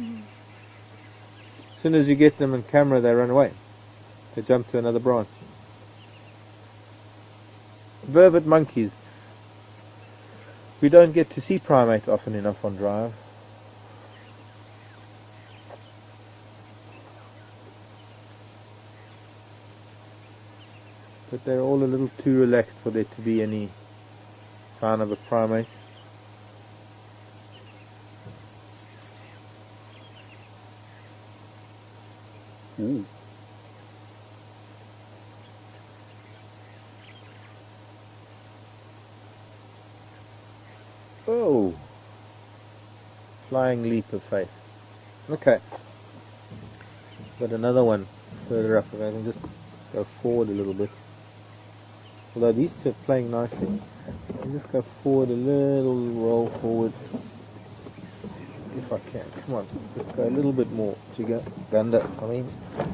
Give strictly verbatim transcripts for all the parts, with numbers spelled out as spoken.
As soon as you get them on camera, they run away. They jump to another branch. Vervet monkeys. We don't get to see primates often enough on drive. But they're all a little too relaxed for there to be any sign of a primate. Ooh. Oh, flying leap of faith. Okay, got another one further up. If I can just go forward a little bit. Although these two are playing nicely, I'll just go forward a little, roll forward. If I can, come on, just go a little bit more. Jigga, ganda, I mean.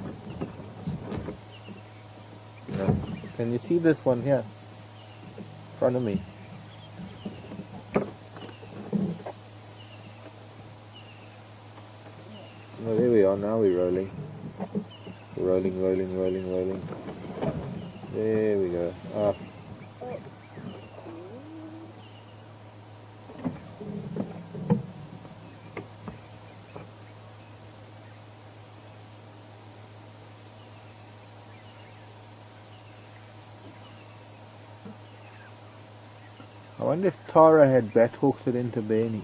No. Can you see this one here? In front of me. Oh, there we are, now we're rolling. Rolling, rolling, rolling, rolling. There we go. Ah. I wonder if Tara had bat hawked it into Benny.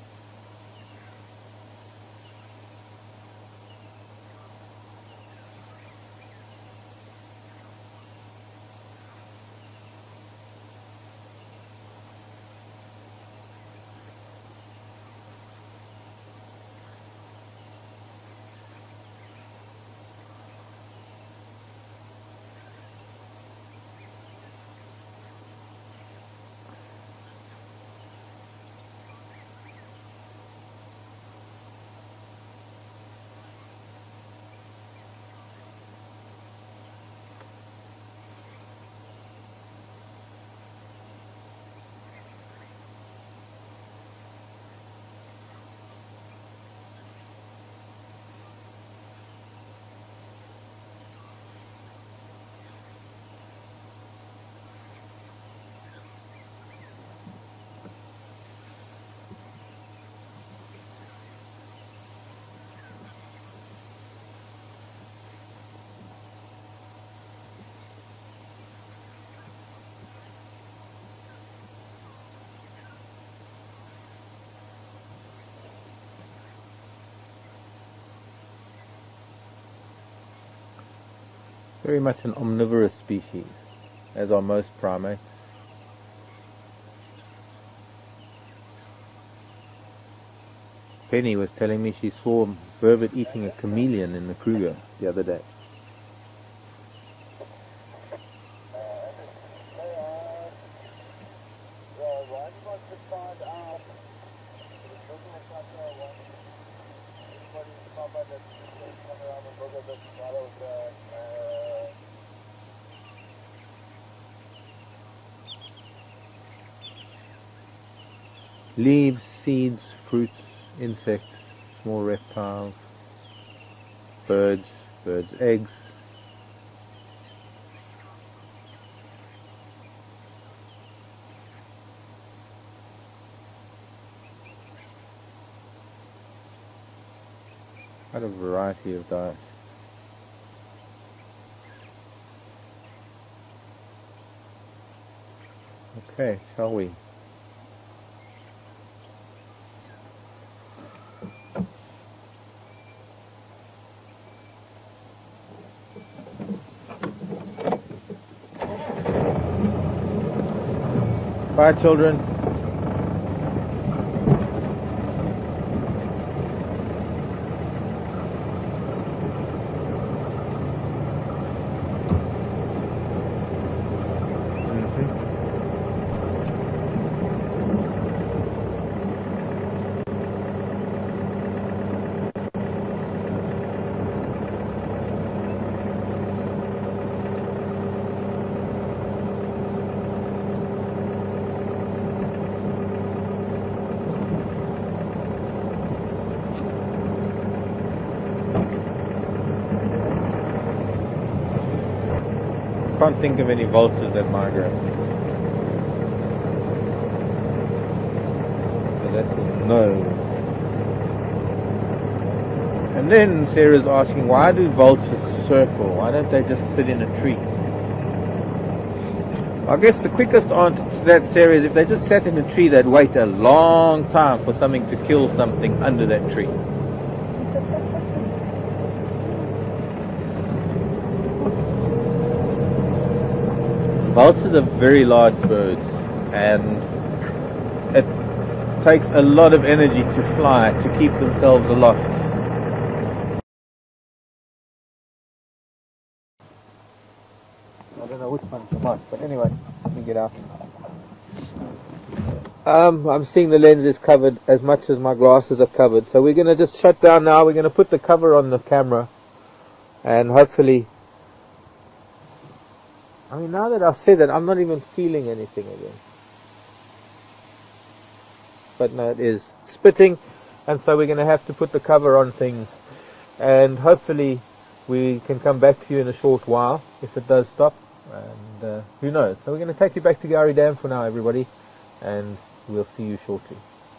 Very much an omnivorous species, as are most primates. Penny was telling me she saw Vervet eating a chameleon in the Kruger the other day. Leaves, seeds, fruits, insects, small reptiles, birds, birds' eggs. Quite a variety of diet. Okay, shall we? Bye, children. can't think of any vultures that migrate. So that's a no. And then Sarah's asking, why do vultures circle? Why don't they just sit in a tree? I guess the quickest answer to that, Sarah, is if they just sat in a tree, they'd wait a long time for something to kill something under that tree. Vultures are very large birds, and it takes a lot of energy to fly to keep themselves aloft. I don't know which one's the mic, but anyway, let me get out. Um, I'm seeing the lens is covered as much as my glasses are covered, so we're going to just shut down now. We're going to put the cover on the camera, and hopefully, I mean, now that I've said that, I'm not even feeling anything again. But no, it is spitting, and so we're going to have to put the cover on things, and hopefully we can come back to you in a short while if it does stop. And uh, who knows? So we're going to take you back to Gowrie Dam for now, everybody, and we'll see you shortly.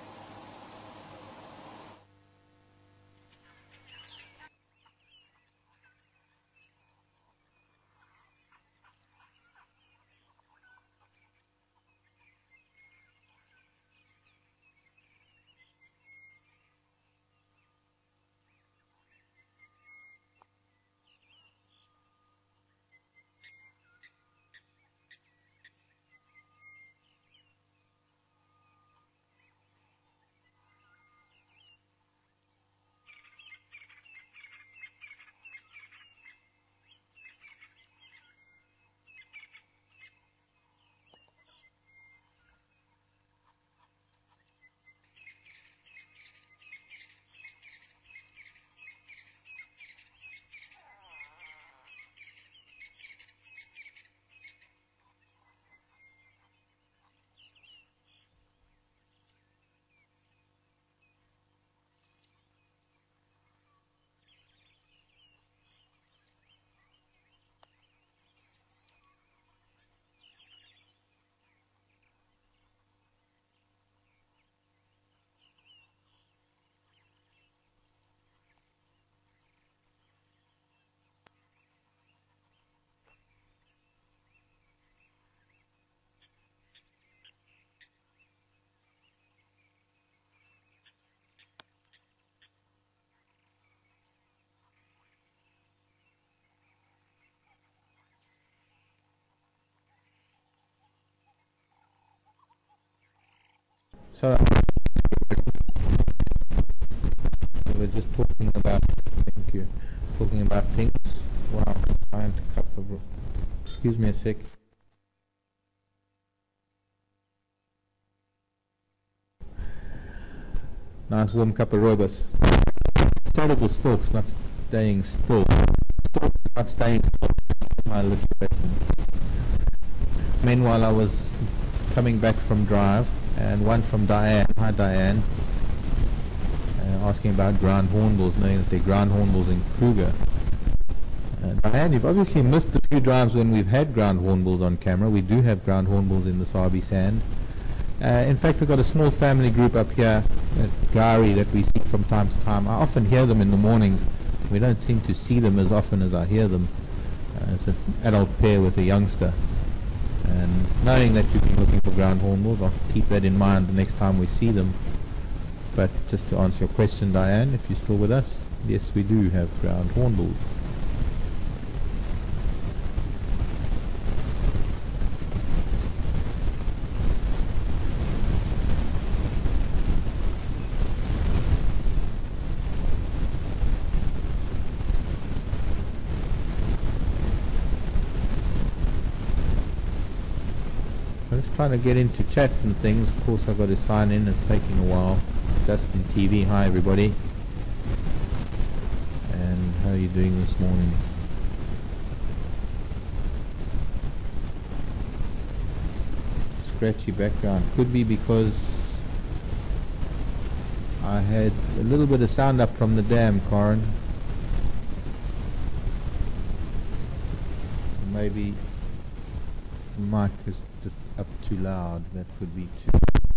So we're just talking about, thank you, talking about pinks. Wow, giant cup of, excuse me a sec. Nice warm cup of rooibos. Saddle Billed Stork's not staying still. Stork's not staying still. My alliteration. Meanwhile, I was coming back from drive, and one from Diane. Hi, Diane. Uh, asking about ground hornbills, knowing that they're ground hornbills in Kruger. Uh, Diane, you've obviously missed a few drives when we've had ground hornbills on camera. We do have ground hornbills in the Sabi Sand. Uh, in fact, we've got a small family group up here at Gowrie that we see from time to time. I often hear them in the mornings. We don't seem to see them as often as I hear them. Uh, it's an adult pair with a youngster. And knowing that you've been looking for ground hornbills, I'll keep that in mind the next time we see them. But just to answer your question, Diane, if you're still with us, yes, we do have ground hornbills. I'm just trying to get into chats and things. Of course, I've got to sign in. It's taking a while. Justin T V, hi everybody. And how are you doing this morning? Scratchy background. Could be because I had a little bit of sound up from the dam, Corin. Maybe the mic is just up too loud. That could be too.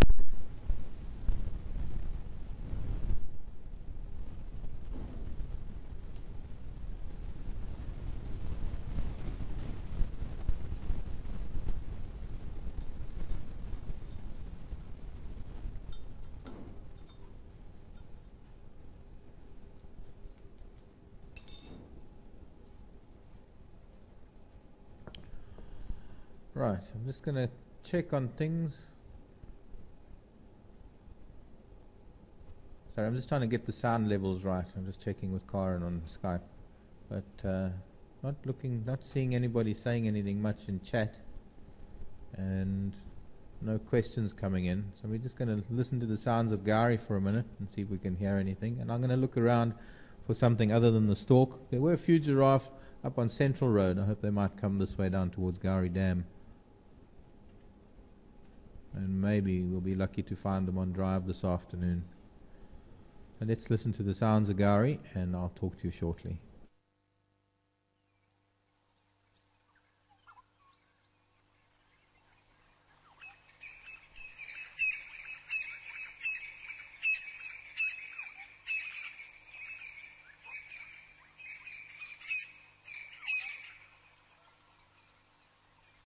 Right, I'm just going to check on things. Sorry, I'm just trying to get the sound levels right. I'm just checking with Karen on Skype. But uh, not looking, not seeing anybody saying anything much in chat. And no questions coming in. So we're just going to listen to the sounds of Gary for a minute and see if we can hear anything. And I'm going to look around for something other than the stork. There were a few giraffe up on Central Road. I hope they might come this way down towards Gary Dam. And maybe we'll be lucky to find them on drive this afternoon. So let's listen to the sounds of Gary, and I'll talk to you shortly.